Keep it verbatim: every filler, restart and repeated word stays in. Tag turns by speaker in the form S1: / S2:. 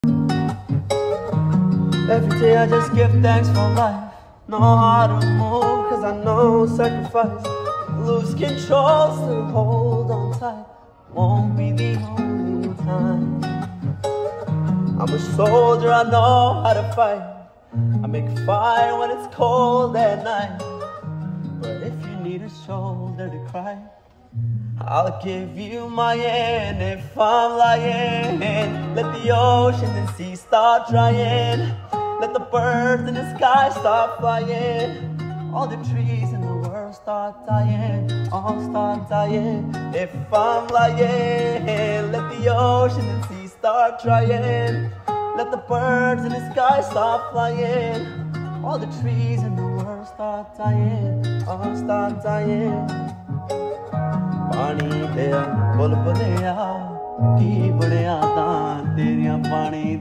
S1: Every day I just give thanks for life. Know how to move, cause I know sacrifice. Lose control, still hold on tight. Won't be the only time. I'm a soldier, I know how to fight. I make fire when it's cold at night. But if you need a shoulder to cry, I'll give you my hand if I'm lying. Let the ocean and sea start drying. Let the birds in the sky start flying. All the trees in the world start dying. All start dying if I'm lying. Let the ocean and sea start drying. Let the birds in the sky start flying. All the trees in the world start dying. All start dying. पानी तेरा बुलबुलिया की बड़िया तां तेरियां पानी